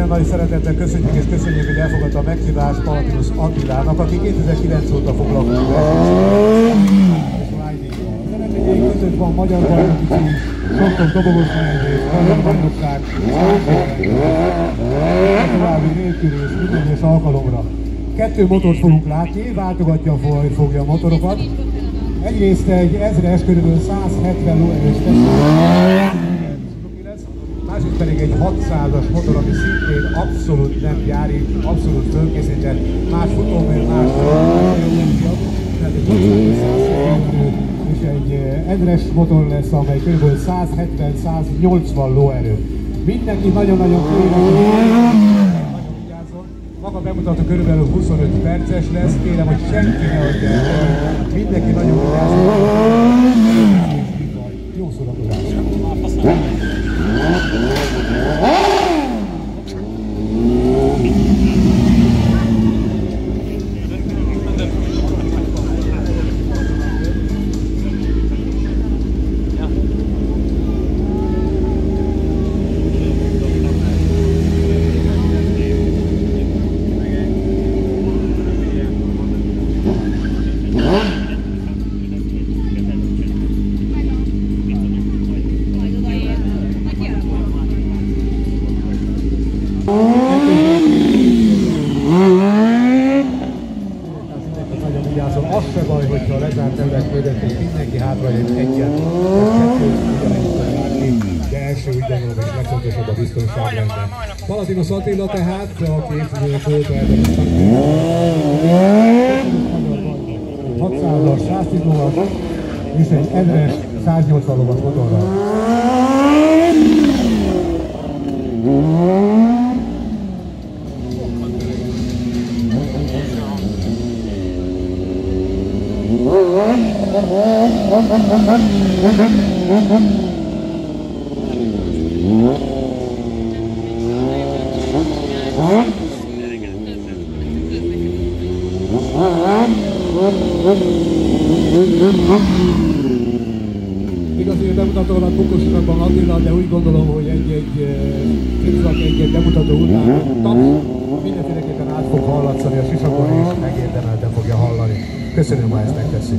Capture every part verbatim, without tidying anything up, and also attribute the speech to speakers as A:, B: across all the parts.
A: nagy szeretettel köszönjük és köszönjük, hogy elfogadta a meghívást Palatinus Attilának, aki kétezer-kilenc óta foglalkozik versenyzéssel. Az eredményeink között van magyar bajnoki cím, Stockton dobogós menedzsés, magyar bajnokság, további nélkülés, minden egyes alkalomra. Kettő motort fogunk látni, váltogatja fogja a motorokat. Egyrészt egy ezres, körülbelül száz hetven lóerős testőr, másrészt pedig egy hatszázas motor, ami szintén abszolút nem gyári, abszolút fölkészített, más futómű, más tehát egy hatszáz hetven és egy ezres motor lesz, amely kb. száz hetven száz nyolcvan lóerő. Mindenki nagyon-nagyon maga bemutató körülbelül huszonöt perces lesz, kérem, hogy senki ne adja el, mindenki nagyon vigyázzon. Jó szórakozás! Az se baj, hogyha a lezárt terület védeték, mindenki hátra egy egyet, kettőt ugyanennyit látni, de első ügynökről és legfontosabb a biztonság lenne. Palatinus Attila tehát, aki évfizőnek óta elvezettem. hatszázas, száztíz lovas és egy ezres, száznyolcvan lovas motorral. Igaz, hogy bemutatónak Bukosurakban Attila, de úgy gondolom, hogy egy-egy tripszak, egy-egy bemutató után mindenféleképpen át fog hallatszani a sisakon, és megérdemelten fogja hallani. Köszönöm, ha ezt megteszik.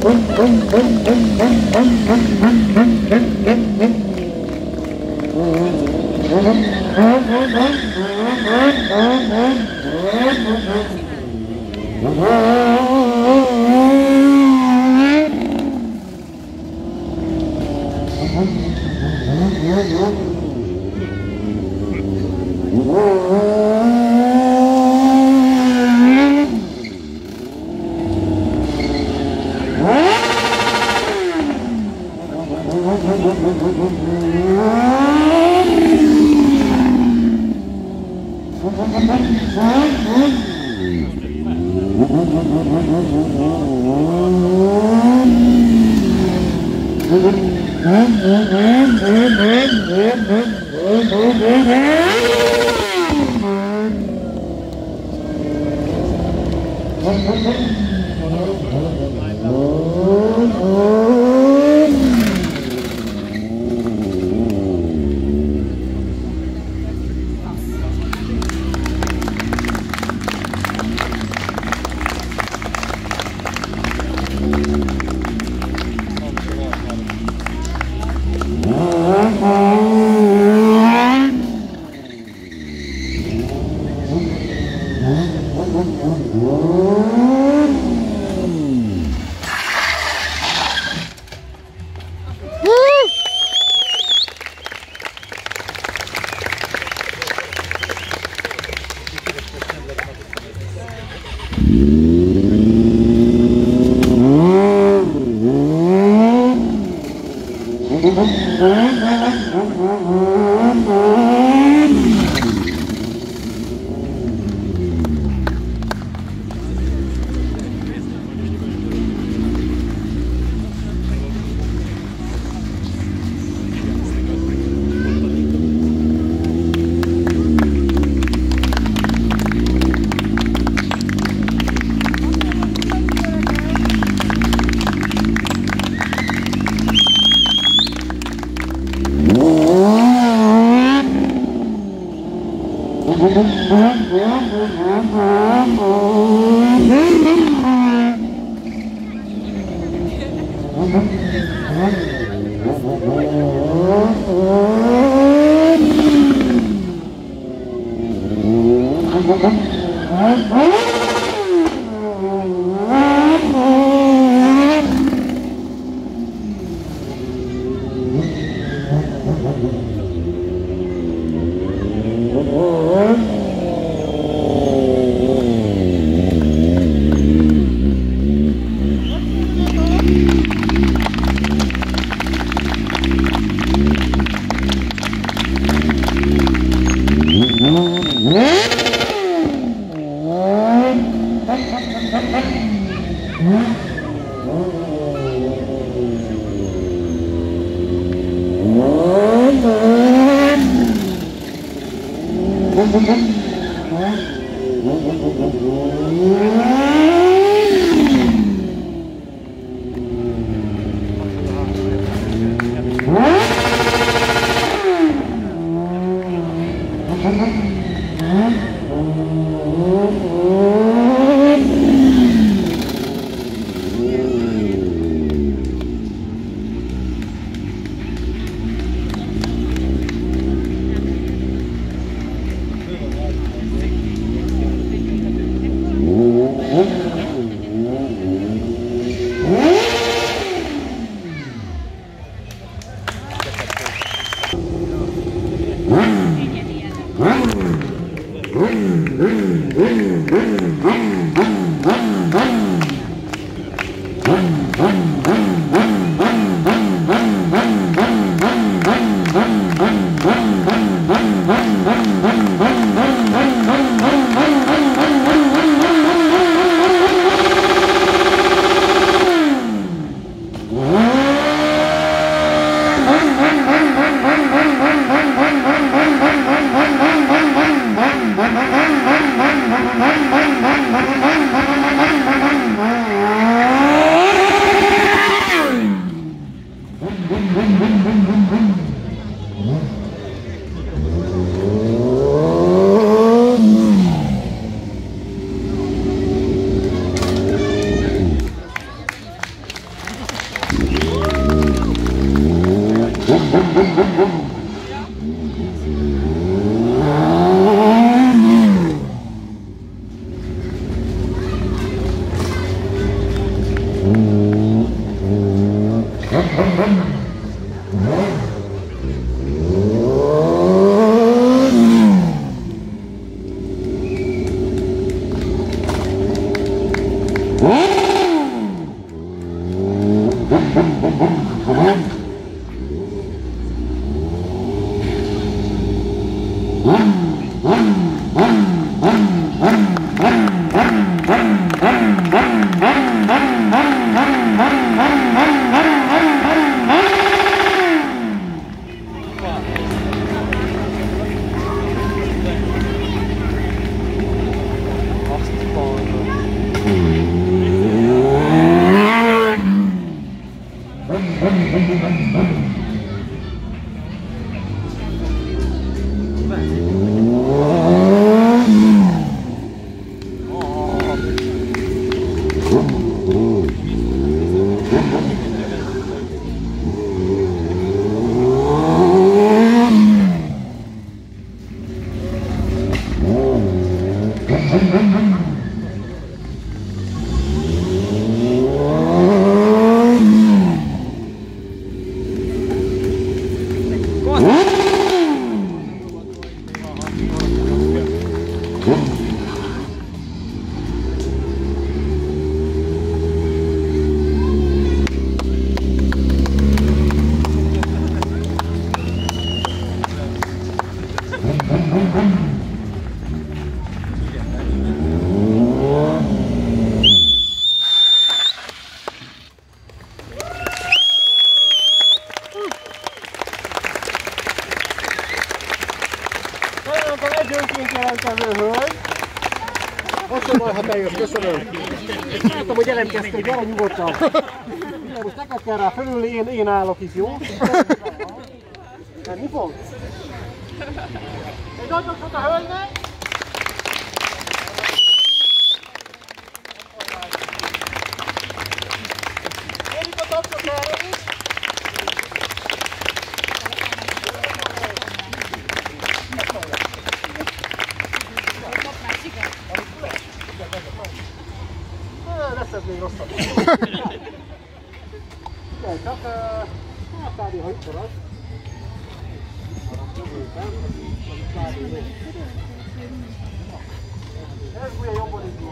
B: Thank you. Egyönként jelentkező hölgy. Most sem baj, ha bejössz, köszönöm. Láttam, hogy jelentkeztél, gyere nyugodtan. Most neked kell rá felülni, én, én állok itt, jó? Menni fog? Egy nagy tapsot a hölgynek! Érik a tapsot erre is! Lesz ez még rosszabb. Igen, csak hát kb. Ha itt marad. Ez ugye jobban indul.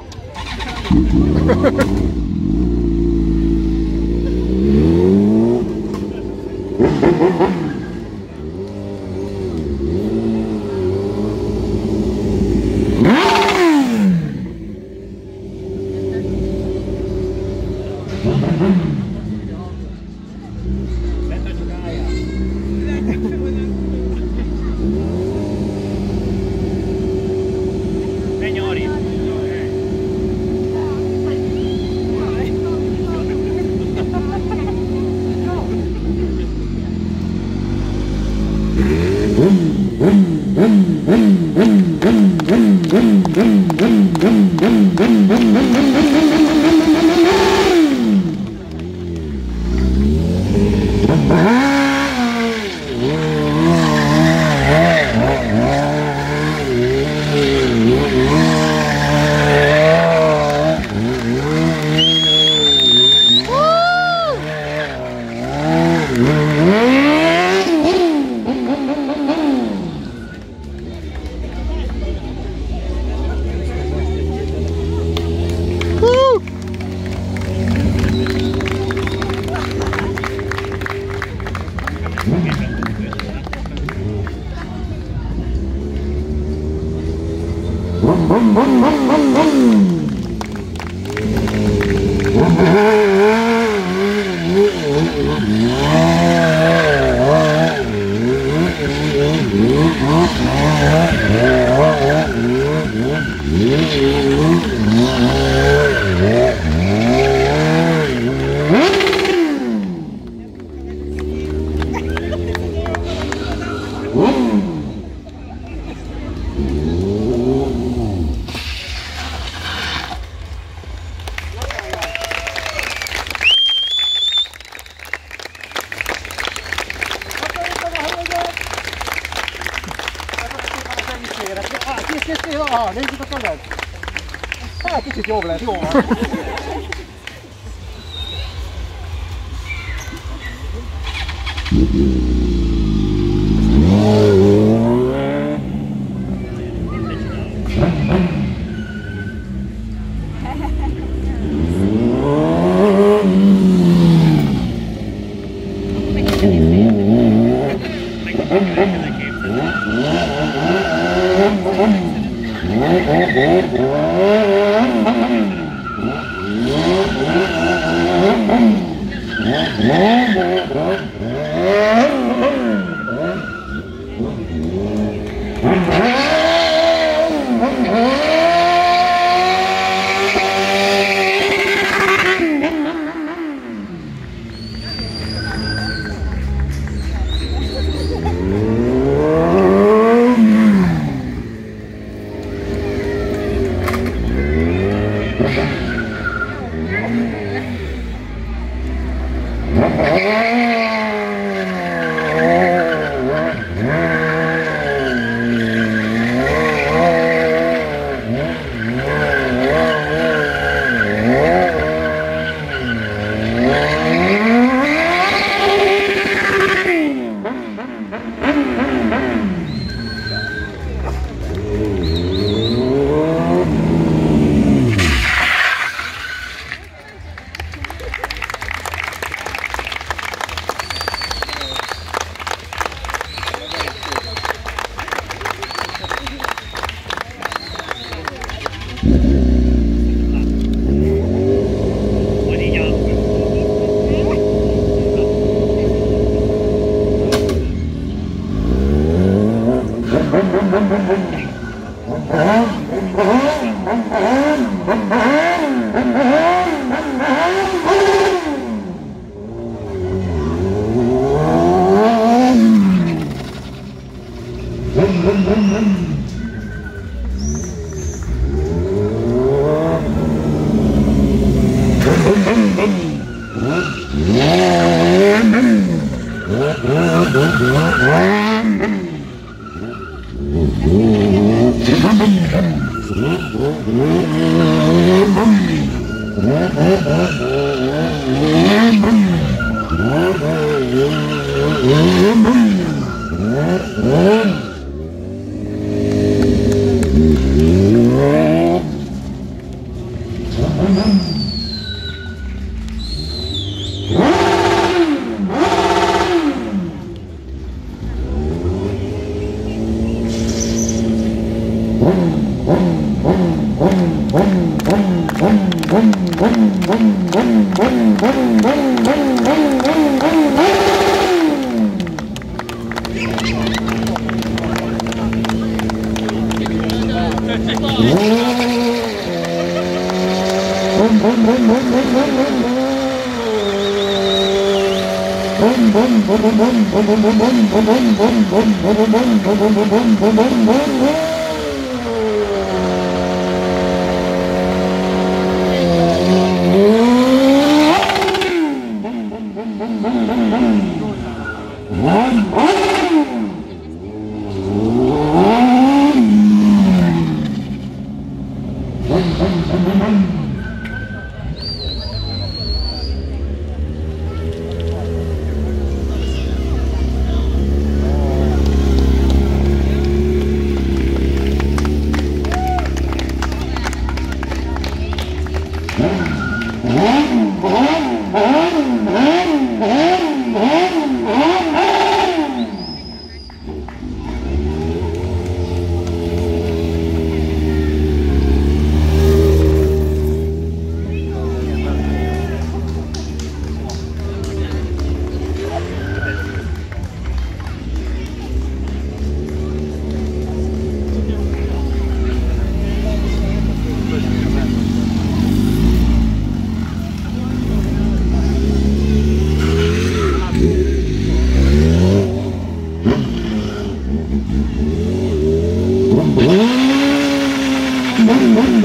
B: Nézzük a kezed! Hát kicsit jobb lesz, jó van!
C: Meg a képzelni.